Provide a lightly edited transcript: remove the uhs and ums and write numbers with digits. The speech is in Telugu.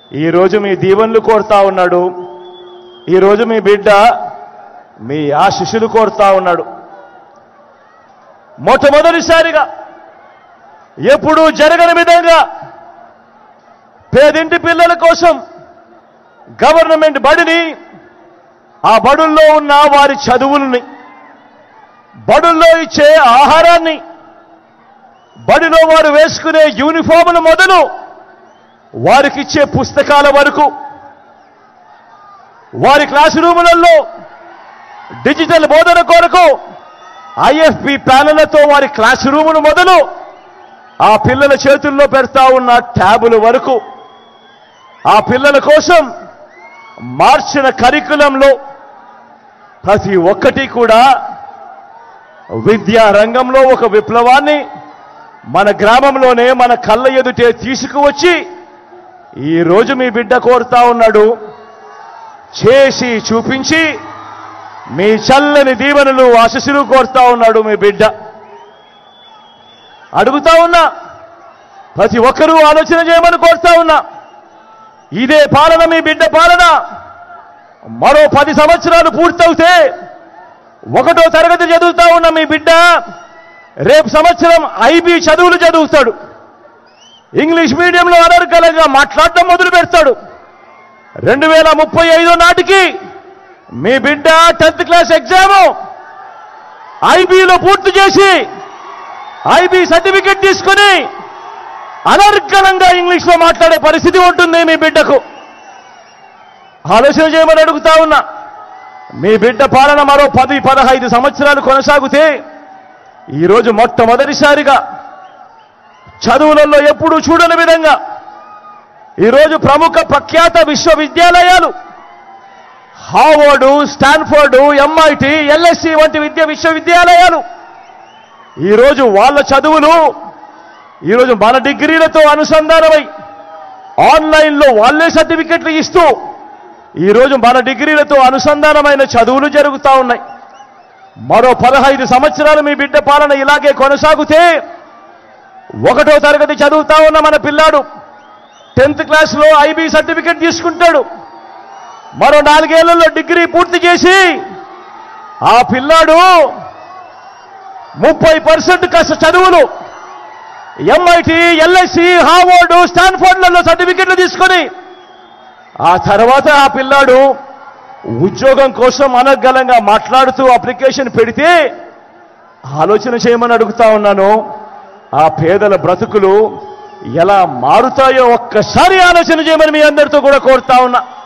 ఈరోజు మీ దీవెనలు కోరుతా ఉన్నాడు. ఈరోజు మీ బిడ్డ మీ ఆశీస్సులు కోరుతా ఉన్నాడు. మొట్టమొదటిసారిగా ఎప్పుడూ జరగని విధంగా పేదింటి పిల్లల కోసం గవర్నమెంట్ బడిని, ఆ బడుల్లో ఉన్న వారి చదువుల్ని, బడుల్లో ఇచ్చే ఆహారాన్ని, బడిలో వారు వేసుకునే యూనిఫాములు మొదలు వారికిచ్చే పుస్తకాల వరకు, వారి క్లాస్ రూములలో డిజిటల్ బోధన కొరకు ఐఎఫ్పి ప్యానెళ్లతో వారి క్లాస్ రూములు మొదలు ఆ పిల్లల చేతుల్లో పెడతా ఉన్న ట్యాబుల వరకు, ఆ పిల్లల కోసం మార్చిన కరికులంలో ప్రతి ఒక్కటి కూడా విద్యా రంగంలో ఒక విప్లవాన్ని మన గ్రామంలోనే మన కళ్ళ ఎదుటే తీసుకువచ్చి ఈరోజు మీ బిడ్డ కోరుతా ఉన్నాడు. చేసి చూపించి మీ చల్లని దీవెనలు ఆశీస్సులు కోరుతా ఉన్నాడు మీ బిడ్డ. అడుగుతా ఉన్నా, ప్రతి ఒక్కరూ ఆలోచన చేయమని కోరుతా ఉన్నా. ఇదే పాలన మీ బిడ్డ పాలన. మరో 10 సంవత్సరాలు పూర్తవుతే 1వ తరగతి చదువుతా ఉన్న మీ బిడ్డ రేపు సంవత్సరం ఐబీ చదువులు చదువుతాడు. ఇంగ్లీష్ మీడియంలో అనర్గళంగా మాట్లాడటం మొదలు పెడతాడు. 2035 నాటికి మీ బిడ్డ 10th క్లాస్ ఎగ్జామ్ ఐబీలో పూర్తి చేసి ఐబీ సర్టిఫికెట్ తీసుకుని అనర్గళంగా ఇంగ్లీష్లో మాట్లాడే పరిస్థితి ఉంటుంది మీ బిడ్డకు. ఆలోచన చేయమని అడుగుతా ఉన్నా. మీ బిడ్డ పాలన మరో 10-15 సంవత్సరాలు కొనసాగితే ఈరోజు మొట్టమొదటిసారిగా చదువులలో ఎప్పుడూ చూడని విధంగా ఈరోజు ప్రముఖ ప్రఖ్యాత విశ్వవిద్యాలయాలు హార్వర్డ్, స్టాన్ఫోర్డ్, ఎంఐటి, ఎల్ఎస్సి వంటి విశ్వవిద్యాలయాలు ఈరోజు వాళ్ళ చదువులు ఈరోజు మన డిగ్రీలతో అనుసంధానమై ఆన్లైన్లో వాళ్ళే సర్టిఫికెట్లు ఇస్తూ ఈరోజు మన డిగ్రీలతో అనుసంధానమైన చదువులు జరుగుతూ ఉన్నాయి. మరో 15 సంవత్సరాలు మీ బిడ్డ పాలన ఇలాగే కొనసాగితే 1వ తరగతి చదువుతా ఉన్న మన పిల్లాడు 10th క్లాస్లో ఐబీ సర్టిఫికెట్ తీసుకుంటాడు. మరో 4 ఏళ్లలో డిగ్రీ పూర్తి చేసి ఆ పిల్లాడు 30% చదువులు ఎంఐటి, ఎల్ఎస్సి, హార్వర్డ్, స్టాన్ఫోర్డ్లలో సర్టిఫికెట్లు తీసుకొని ఆ తర్వాత ఆ పిల్లాడు ఉద్యోగం కోసం అనర్గళంగా మాట్లాడుతూ అప్లికేషన్ పెడితే ఆలోచన చేయమని అడుగుతా ఉన్నాను. ఆ పేదల బ్రతుకులు ఎలా మారుతాయో ఒక్కసారి ఆలోచన చేయమని మీ అందరితో కూడా కోరుతా ఉన్నా.